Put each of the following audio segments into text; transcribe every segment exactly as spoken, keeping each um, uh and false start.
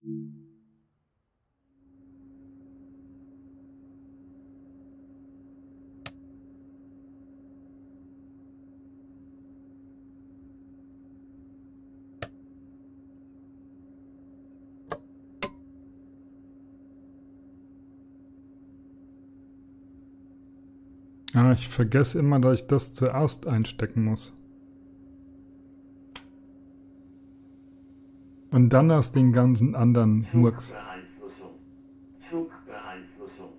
Ah, ich vergesse immer, dass ich das zuerst einstecken muss. Und dann erst den ganzen anderen Murks. Zugbeeinflussung. Zugbeeinflussung.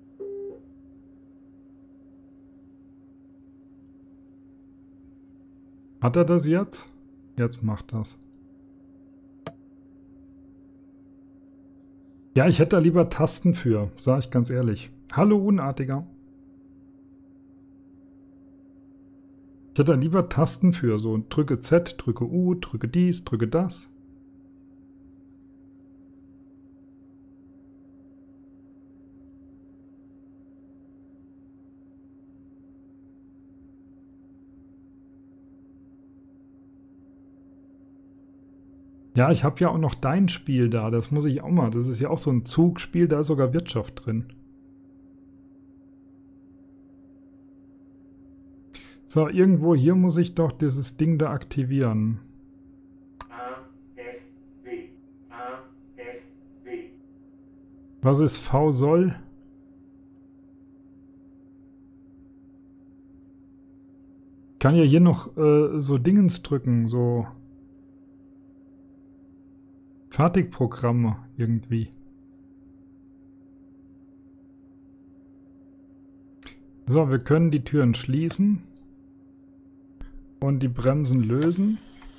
Hat er das jetzt? Jetzt macht das. Ja, ich hätte da lieber Tasten für, sage ich ganz ehrlich. Hallo Unartiger. Ich hätte da lieber Tasten für, so drücke Z, drücke U, drücke dies, drücke das. Ja, ich habe ja auch noch dein Spiel da, das muss ich auch mal. Das ist ja auch so ein Zugspiel, da ist sogar Wirtschaft drin. So, irgendwo hier muss ich doch dieses Ding da aktivieren. A, S, B. A, S, B. Was ist V soll? Ich kann ja hier noch äh, so Dingens drücken, so Fertigprogramme irgendwie. So, wir können die Türen schließen und die Bremsen lösen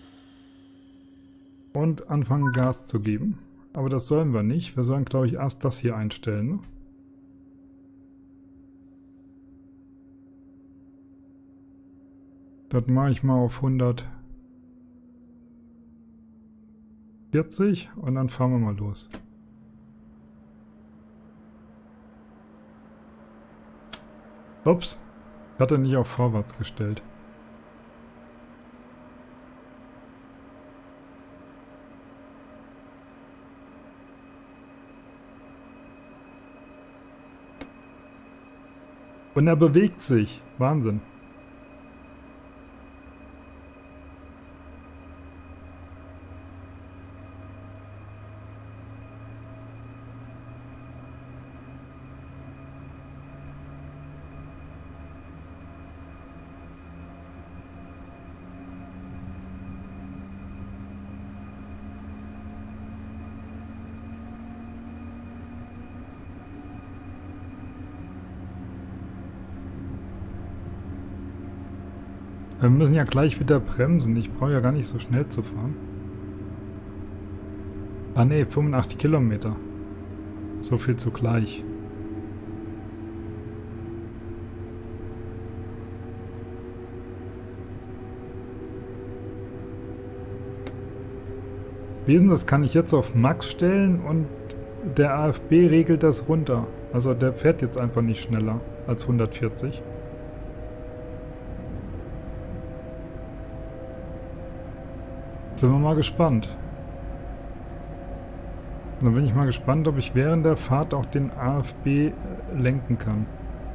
und anfangen Gas zu geben. Aber das sollen wir nicht. Wir sollen, glaube ich, erst das hier einstellen. Ne? Das mache ich mal auf hundertvierzig und dann fahren wir mal los. Ups, ich hatte nicht auf vorwärts gestellt. Und er bewegt sich. Wahnsinn. Wir müssen ja gleich wieder bremsen. Ich brauche ja gar nicht so schnell zu fahren. Ah ne, fünfundachtzig Kilometer. So viel zugleich. Wie ist denn das? Kann ich jetzt auf Max stellen und der A F B regelt das runter. Also der fährt jetzt einfach nicht schneller als hundertvierzig. Sind wir mal gespannt. Dann bin ich mal gespannt, ob ich während der Fahrt auch den A F B lenken kann.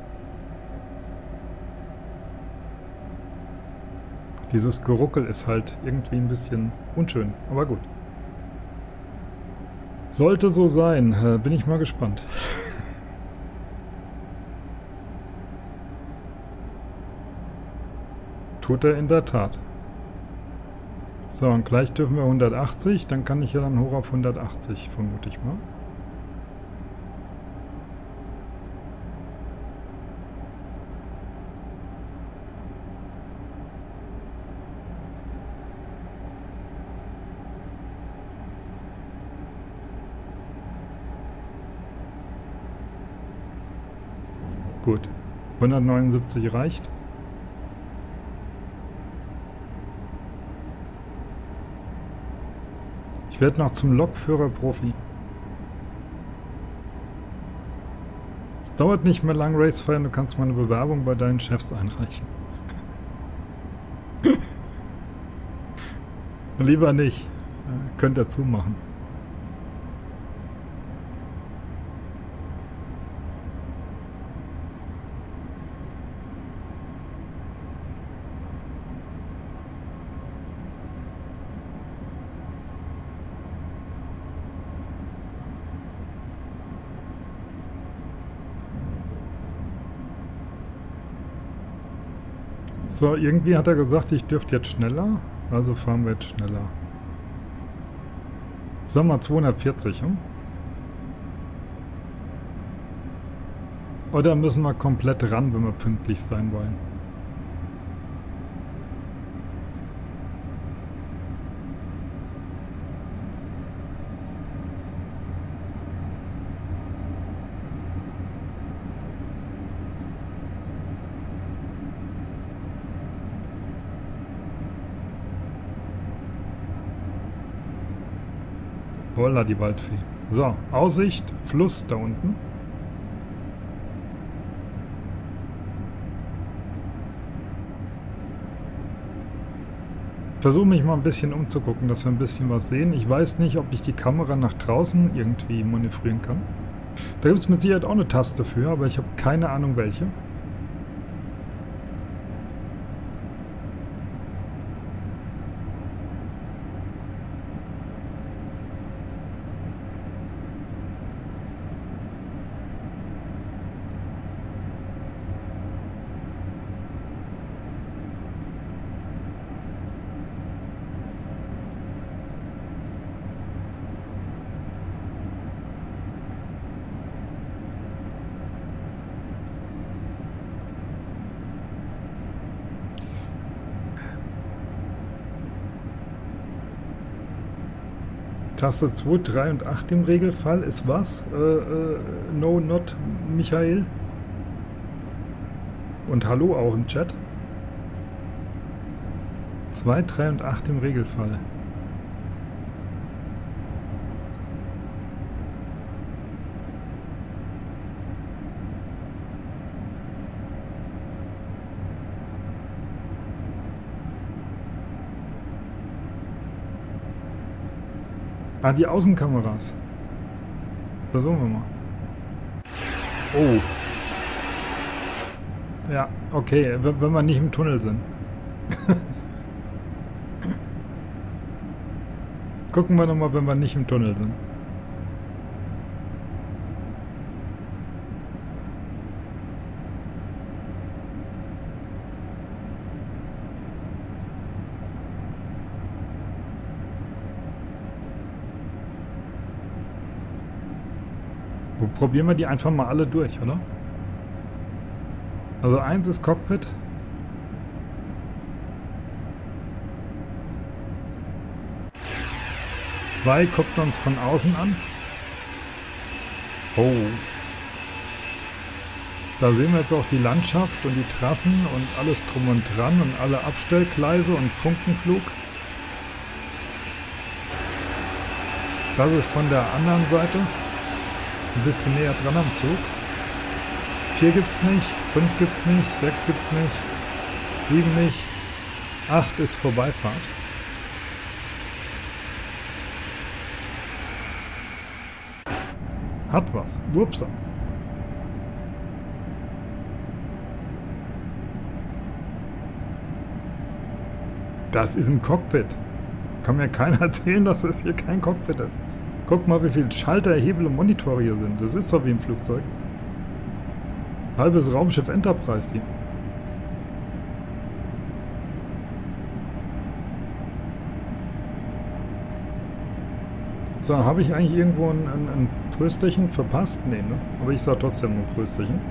Dieses Geruckel ist halt irgendwie ein bisschen unschön, aber gut. Sollte so sein, bin ich mal gespannt. Tut er in der Tat. So, und gleich dürfen wir hundertachtzig, dann kann ich ja dann hoch auf hundertachtzig, vermute ich mal. Gut, hundertneunundsiebzig reicht. Ich werde noch zum Lokführer-Profi. Es dauert nicht mehr lang, Racefire, du kannst mal eine Bewerbung bei deinen Chefs einreichen. Lieber nicht. Könnt ihr zumachen. So, irgendwie hat er gesagt, ich dürfte jetzt schneller. Also fahren wir jetzt schneller. Sagen wir zweihundertvierzig, hm? Oder müssen wir komplett ran, wenn wir pünktlich sein wollen? Voila, die Waldfee. So, Aussicht, Fluss da unten. Ich versuche mich mal ein bisschen umzugucken, dass wir ein bisschen was sehen. Ich weiß nicht, ob ich die Kamera nach draußen irgendwie manövrieren kann. Da gibt es mit Sicherheit auch eine Taste für, aber ich habe keine Ahnung welche. Taste zwei, drei und acht im Regelfall ist was? Äh, äh, no, not Michael. Und hallo auch im Chat. zwei, drei und acht im Regelfall. Ah, die Außenkameras. Versuchen wir mal. Oh. Ja, okay, wenn wir nicht im Tunnel sind. Gucken wir nochmal, wenn wir nicht im Tunnel sind. Probieren wir die einfach mal alle durch, oder? Also eins ist Cockpit. Zwei guckt uns von außen an. Oh. Da sehen wir jetzt auch die Landschaft und die Trassen und alles drum und dran und alle Abstellgleise und Funkenflug. Das ist von der anderen Seite. Ein bisschen näher dran am Zug. vier gibt's nicht, fünf gibt's nicht, sechs gibt's nicht, sieben nicht, acht ist Vorbeifahrt. Hat was. Upsa. Das ist ein Cockpit. Kann mir keiner erzählen, dass es hier kein Cockpit ist. Guck mal, wie viele Schalter, Hebel und Monitore hier sind. Das ist doch wie im Flugzeug. Halbes Raumschiff Enterprise hier. So, habe ich eigentlich irgendwo ein, ein, ein Prösterchen verpasst? Nee, ne? Aber ich sage trotzdem nur Prösterchen.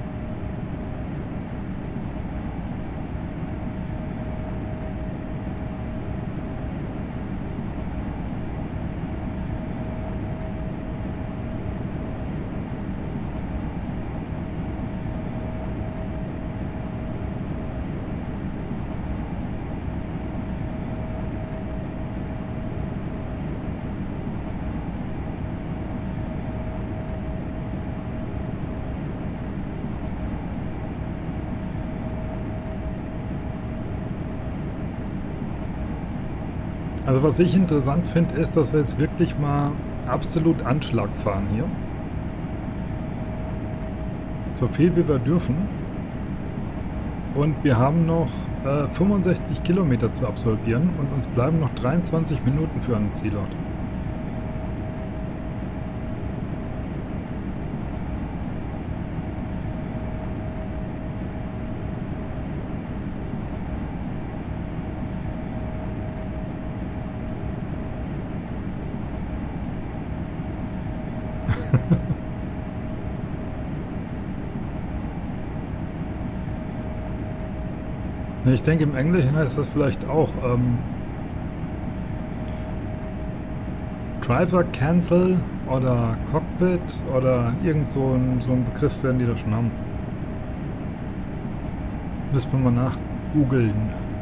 Also was ich interessant finde, ist, dass wir jetzt wirklich mal absolut Anschlag fahren hier. So viel wie wir dürfen. Und wir haben noch äh, fünfundsechzig Kilometer zu absolvieren und uns bleiben noch dreiundzwanzig Minuten für einen Zielort. Ich denke, im Englischen heißt das vielleicht auch ähm, Driver Cancel oder Cockpit oder irgend so ein, so ein Begriff werden die da schon haben. Müssen wir mal nachgoogeln.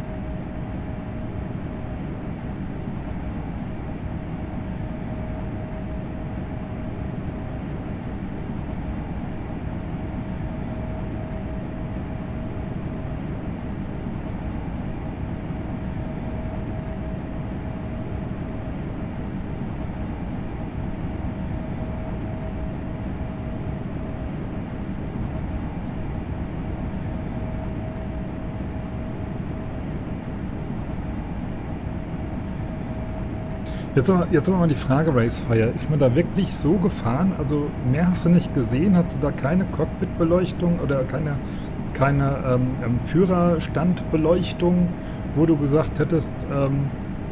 Jetzt aber, jetzt aber mal die Frage, Racefire, ist man da wirklich so gefahren? Also mehr hast du nicht gesehen? Hast du da keine Cockpitbeleuchtung oder keine, keine ähm, ähm, Führerstandbeleuchtung, wo du gesagt hättest, ähm,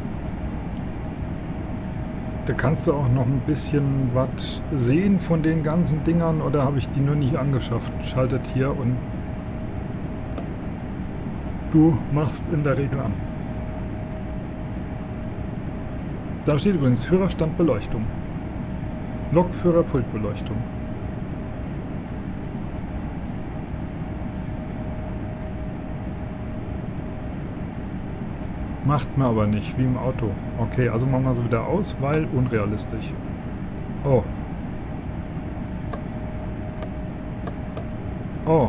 da kannst du auch noch ein bisschen was sehen von den ganzen Dingern, oder habe ich die nur nicht angeschafft? Schaltet hier und du machst in der Regel an. Da steht übrigens Führerstandbeleuchtung. Lokführerpultbeleuchtung. Macht man aber nicht, wie im Auto. Okay, also machen wir sie wieder aus, weil unrealistisch. Oh. Oh.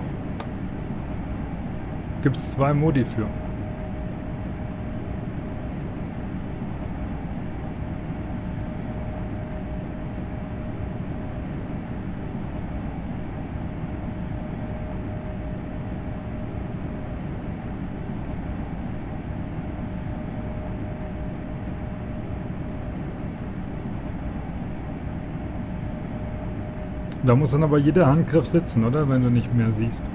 Gibt es zwei Modi für. Da muss dann aber jeder Handgriff sitzen, oder? Wenn du nicht mehr siehst.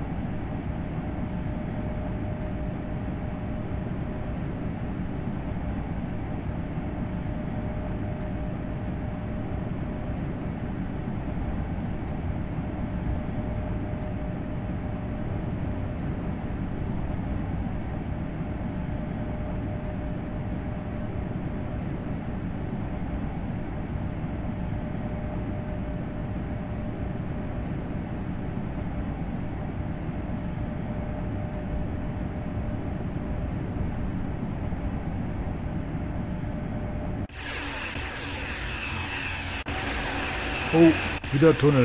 Oh, wieder Tunnel.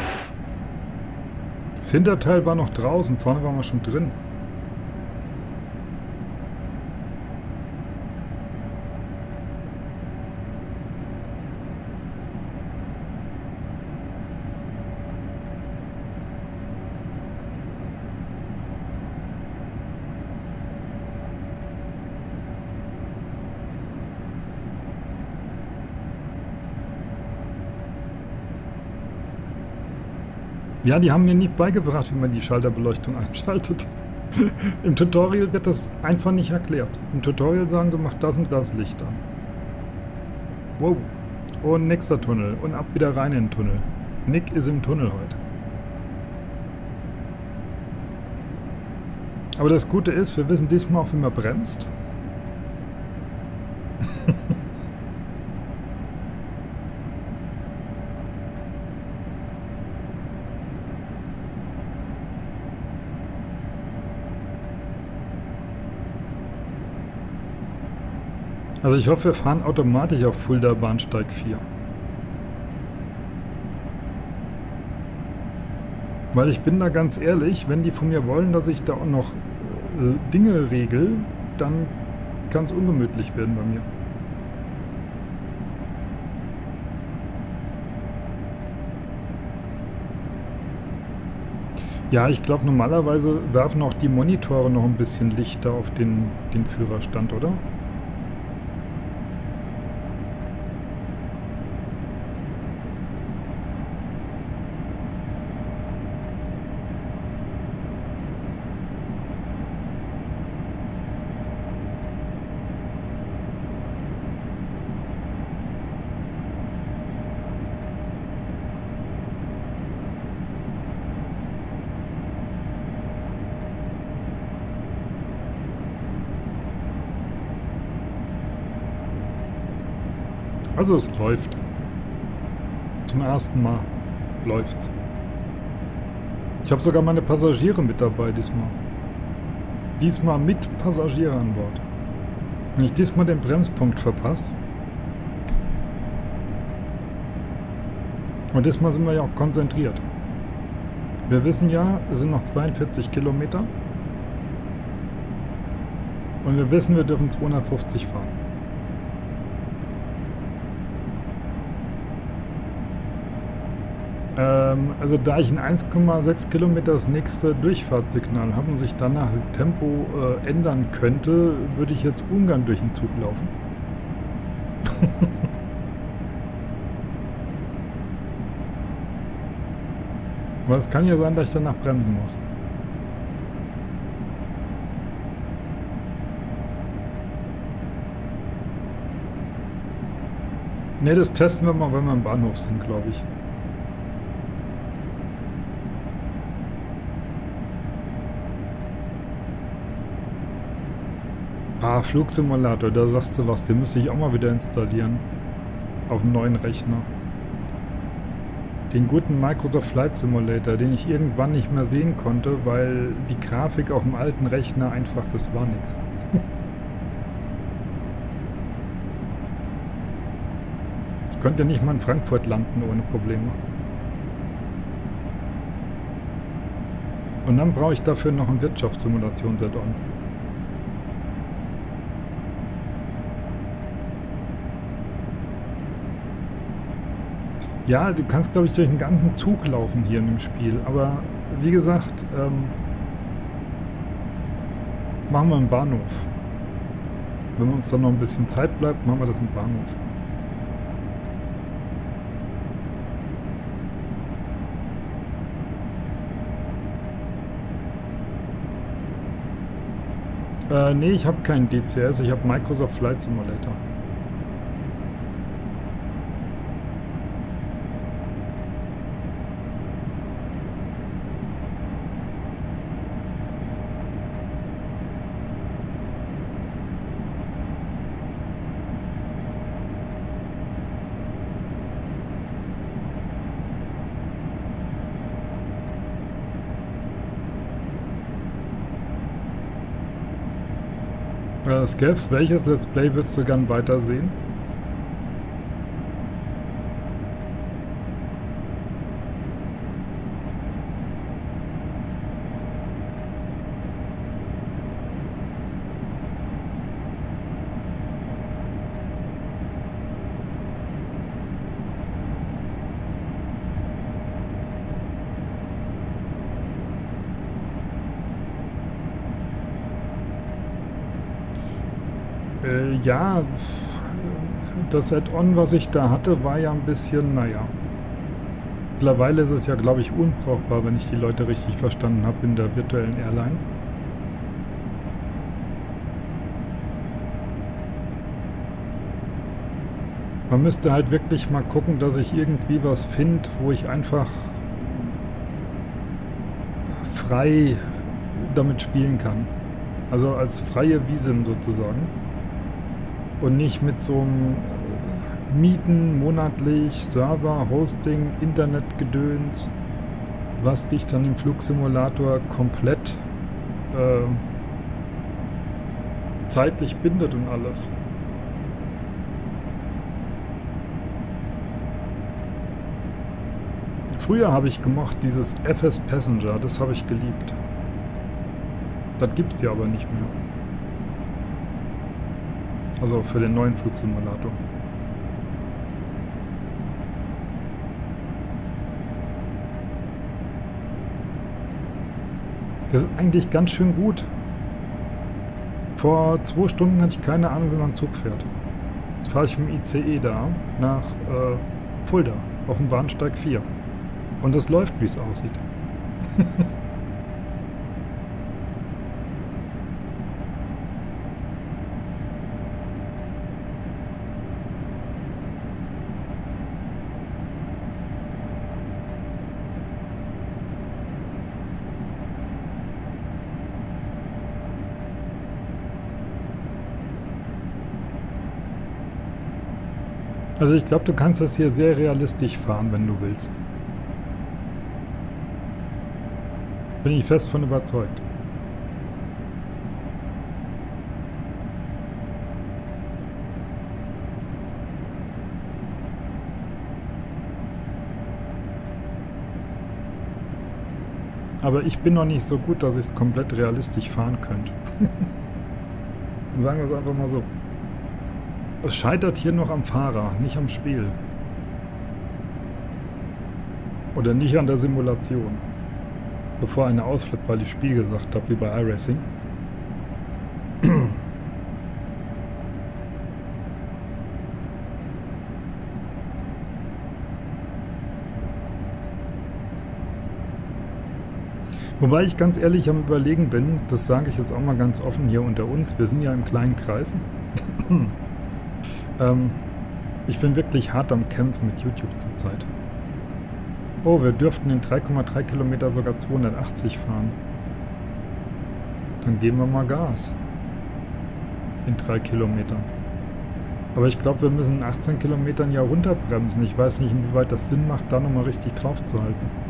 Das Hinterteil war noch draußen, vorne waren wir schon drin. Ja, die haben mir nie beigebracht, wie man die Schalterbeleuchtung einschaltet. Im Tutorial wird das einfach nicht erklärt. Im Tutorial sagen sie, mach das und das Licht an. Wow. Und nächster Tunnel. Und ab wieder rein in den Tunnel. Nick ist im Tunnel heute. Aber das Gute ist, wir wissen diesmal auch, wie man bremst. Also ich hoffe, wir fahren automatisch auf Fulda Bahnsteig vier. Weil ich bin da ganz ehrlich, wenn die von mir wollen, dass ich da auch noch äh, Dinge regel, dann kann es ungemütlich werden bei mir. Ja, ich glaube, normalerweise werfen auch die Monitore noch ein bisschen Licht da auf den, den Führerstand, oder? Also es läuft. Zum ersten Mal läuft's. Ich habe sogar meine Passagiere mit dabei diesmal. Diesmal mit Passagiere an Bord. Wenn ich diesmal den Bremspunkt verpasse. Und diesmal sind wir ja auch konzentriert. Wir wissen ja, es sind noch zweiundvierzig Kilometer. Und wir wissen, wir dürfen zweihundertfünfzig fahren. Ähm, also da ich in eins Komma sechs Kilometer das nächste Durchfahrtssignal habe und sich danach das Tempo äh, ändern könnte, würde ich jetzt ungern durch den Zug laufen. Aber es kann ja sein, dass ich danach bremsen muss. Ne, das testen wir mal, wenn wir im Bahnhof sind, glaube ich. Ah, Flugsimulator, da sagst du was, den müsste ich auch mal wieder installieren. Auf dem neuen Rechner. Den guten Microsoft Flight Simulator, den ich irgendwann nicht mehr sehen konnte, weil die Grafik auf dem alten Rechner einfach, das war nix. Ich konnte nicht mal in Frankfurt landen ohne Probleme. Und dann brauche ich dafür noch ein Wirtschaftssimulations-Add-on. Ja, du kannst, glaube ich, durch den ganzen Zug laufen hier in dem Spiel. Aber wie gesagt, ähm, machen wir im Bahnhof. Wenn uns dann noch ein bisschen Zeit bleibt, machen wir das im Bahnhof. Äh, nee, ich habe keinen D C S, ich habe Microsoft Flight Simulator. Äh, Skev, welches Let's Play würdest du gern weitersehen? Äh, ja, das Add-on, was ich da hatte, war ja ein bisschen, naja. Mittlerweile ist es ja, glaube ich, unbrauchbar, wenn ich die Leute richtig verstanden habe in der virtuellen Airline. Man müsste halt wirklich mal gucken, dass ich irgendwie was finde, wo ich einfach frei damit spielen kann. Also als freie Visum sozusagen. Und nicht mit so einem Mieten monatlich, Server, Hosting, Internetgedöns, was dich dann im Flugsimulator komplett äh, zeitlich bindet und alles. Früher habe ich gemocht dieses F S Passenger, das habe ich geliebt. Das gibt es ja aber nicht mehr. Also für den neuen Flugsimulator. Das ist eigentlich ganz schön gut. Vor zwei Stunden hatte ich keine Ahnung, wie man Zug fährt. Jetzt fahre ich mit dem I C E da nach äh, Fulda auf dem Bahnsteig vier. Und das läuft, wie es aussieht. Also ich glaube, du kannst das hier sehr realistisch fahren, wenn du willst. Bin ich fest von überzeugt. Aber ich bin noch nicht so gut, dass ich es komplett realistisch fahren könnte. Sagen wir es einfach mal so. Es scheitert hier noch am Fahrer, nicht am Spiel. Oder nicht an der Simulation. Bevor einer ausflippt, weil ich Spiel gesagt habe, wie bei iRacing. Wobei ich ganz ehrlich am Überlegen bin, das sage ich jetzt auch mal ganz offen hier unter uns, wir sind ja im kleinen Kreis. ähm, ich bin wirklich hart am Kämpfen mit YouTube zurzeit. Oh, wir dürften in drei Komma drei Kilometer sogar zweihundertachtzig fahren. Dann geben wir mal Gas. In drei Kilometern. Aber ich glaube, wir müssen in achtzehn Kilometern ja runterbremsen. Ich weiß nicht, inwieweit das Sinn macht, da nochmal richtig drauf zu halten.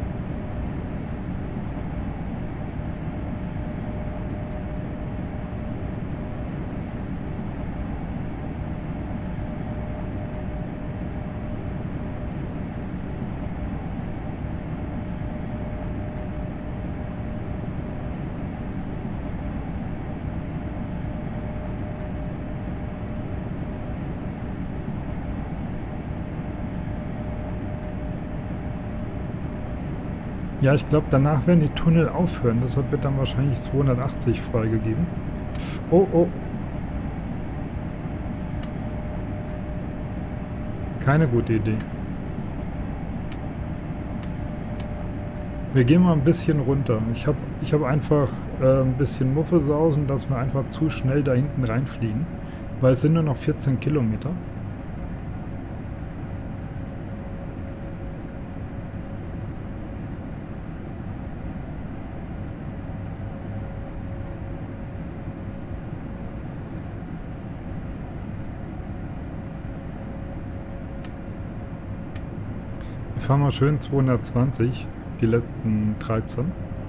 Ja, ich glaube, danach werden die Tunnel aufhören. Deshalb wird dann wahrscheinlich zweihundertachtzig freigegeben. Oh, oh. Keine gute Idee. Wir gehen mal ein bisschen runter. Ich habe ich hab einfach äh, ein bisschen Muffelsausen, dass wir einfach zu schnell da hinten reinfliegen. Weil es sind nur noch vierzehn Kilometer. Fahren wir schön zweihundertzwanzig, die letzten dreizehn.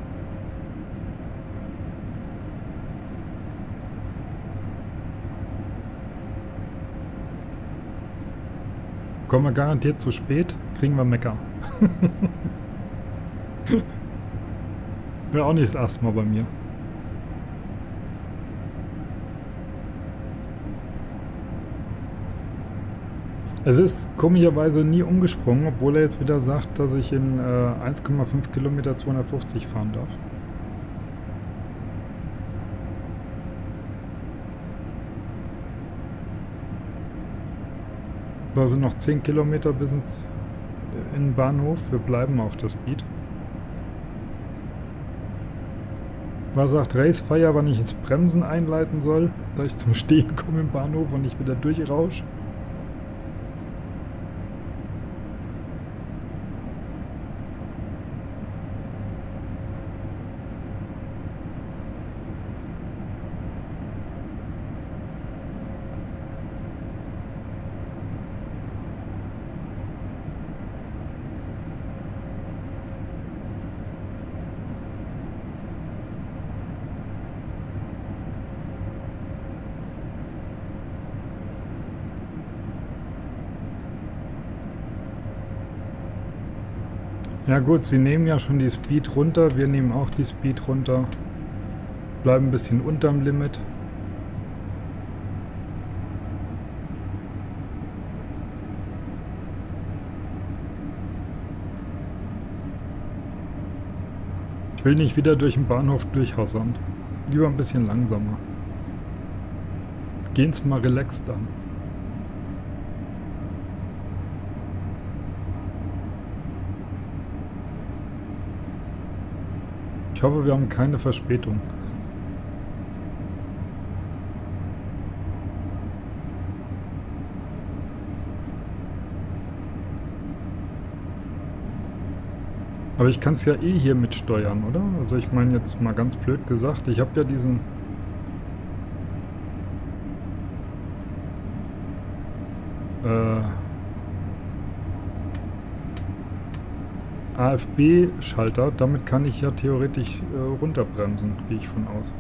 Kommen wir garantiert zu spät, kriegen wir Mecker. Wäre auch nicht das erste Mal bei mir. Es ist komischerweise nie umgesprungen, obwohl er jetzt wieder sagt, dass ich in äh, eins Komma fünf Kilometer zweihundertfünfzig fahren darf. Da sind noch zehn Kilometer bis ins in den Bahnhof. Wir bleiben auf der Speed. Was sagt Racefire, wann ich ins Bremsen einleiten soll, da ich zum Stehen komme im Bahnhof und nicht wieder durchrausche? Ja gut, sie nehmen ja schon die Speed runter, wir nehmen auch die Speed runter. Bleiben ein bisschen unterm Limit. Ich will nicht wieder durch den Bahnhof durchhassern. Lieber ein bisschen langsamer. Gehen's mal relaxed an. Ich hoffe, wir haben keine Verspätung. Aber ich kann es ja eh hier mitsteuern, oder? Also ich meine jetzt mal ganz blöd gesagt, ich habe ja diesen... äh, A F B-Schalter. Damit kann ich ja theoretisch äh, runterbremsen, gehe ich von aus.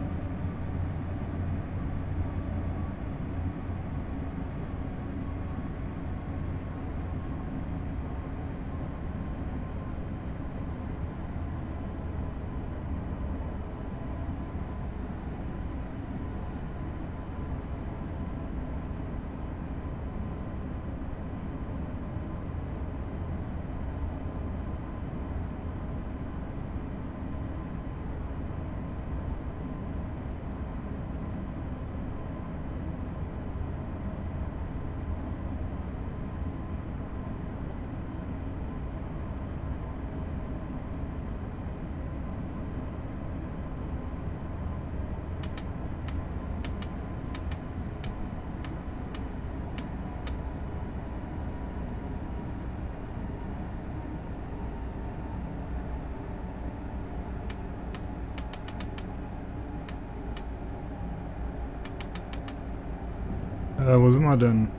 Äh, wo sind wir denn?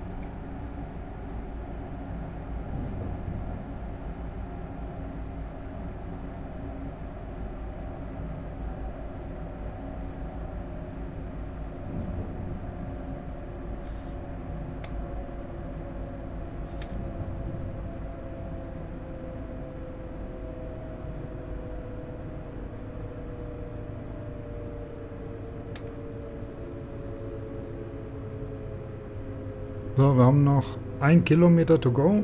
So, wir haben noch ein Kilometer to go.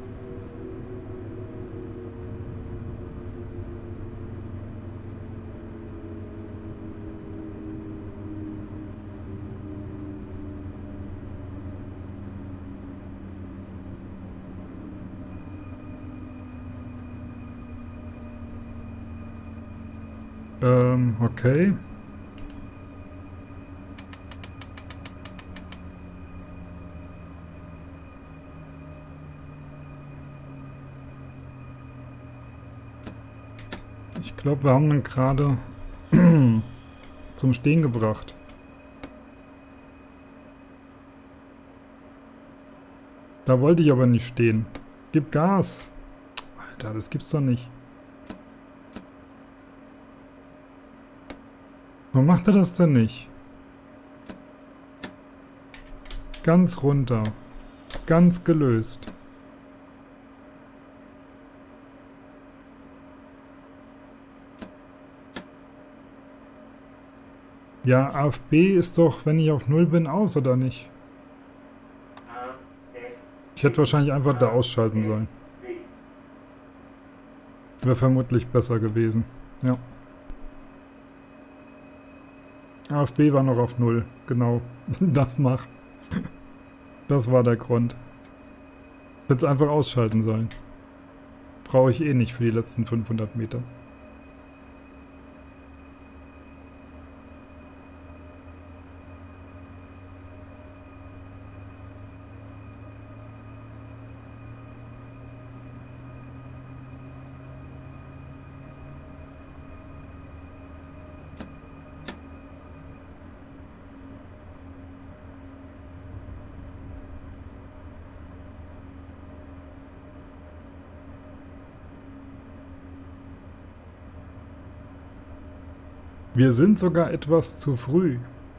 Ähm, okay. Ich glaube, wir haben ihn gerade zum Stehen gebracht. Da wollte ich aber nicht stehen. Gib Gas. Alter, das gibt's doch nicht. Warum macht er das denn nicht? Ganz runter. Ganz gelöst. Ja, A F B ist doch, wenn ich auf null bin, aus, oder nicht? Ich hätte wahrscheinlich einfach da ausschalten sollen. Wäre vermutlich besser gewesen. Ja. A F B war noch auf null. Genau. Das macht. Das war der Grund. Hätte es einfach ausschalten sollen. Brauche ich eh nicht für die letzten fünfhundert Meter. Wir sind sogar etwas zu früh.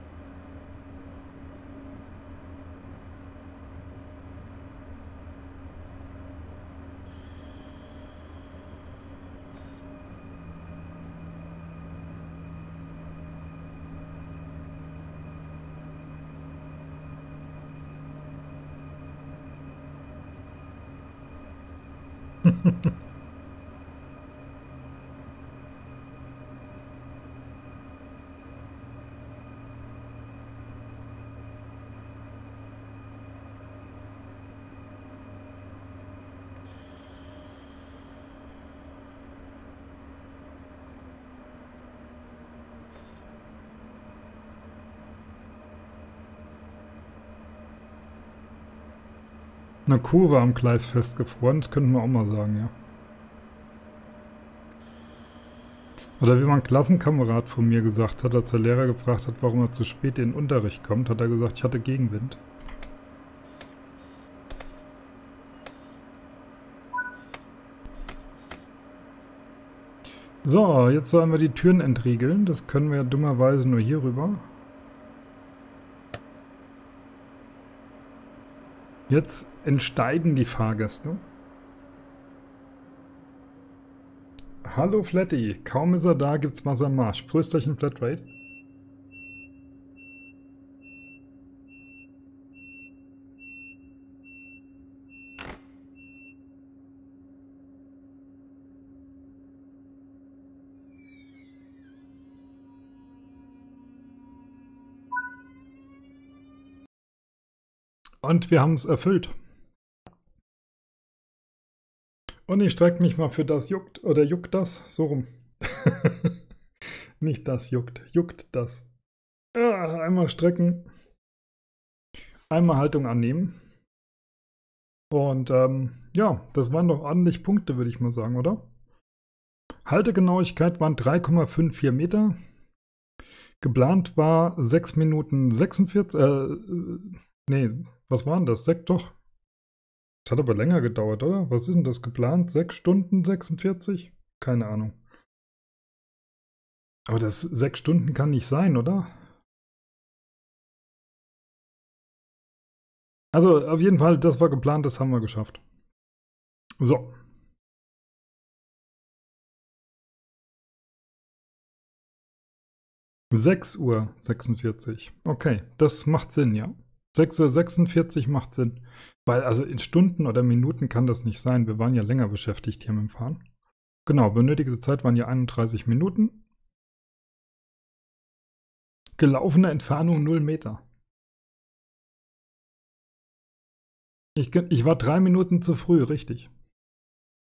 Eine Kurve am Gleis festgefroren, das könnten wir auch mal sagen, ja. Oder wie mein Klassenkamerad von mir gesagt hat, als der Lehrer gefragt hat, warum er zu spät in den Unterricht kommt, hat er gesagt, ich hatte Gegenwind. So, jetzt sollen wir die Türen entriegeln. Das können wir dummerweise nur hier rüber. Jetzt entsteigen die Fahrgäste. Hallo Flatty, kaum ist er da, gibt's Wasser am Marsch. Prösterchen Flatrate. Und wir haben es erfüllt. Und ich strecke mich mal für das juckt, oder juckt das? So rum. Nicht das juckt, juckt das. Ah, einmal strecken. Einmal Haltung annehmen. Und ähm, ja, das waren doch ordentlich Punkte, würde ich mal sagen, oder? Haltegenauigkeit waren drei Komma fünfundfünfzig Meter. Geplant war sechs Minuten sechsundvierzig, äh, nee, was waren das? Sech, doch. Das hat aber länger gedauert, oder? Was ist denn das geplant? sechs Stunden sechsundvierzig? Keine Ahnung. Aber das sechs Stunden kann nicht sein, oder? Also auf jeden Fall, das war geplant, das haben wir geschafft. So. sechs Uhr sechsundvierzig. Okay, das macht Sinn, ja. sechs Uhr sechsundvierzig macht Sinn. Weil also in Stunden oder Minuten kann das nicht sein. Wir waren ja länger beschäftigt hier mit dem Fahren. Genau, benötigte Zeit waren ja einunddreißig Minuten. Gelaufene Entfernung null Meter. Ich, ich war drei Minuten zu früh, richtig.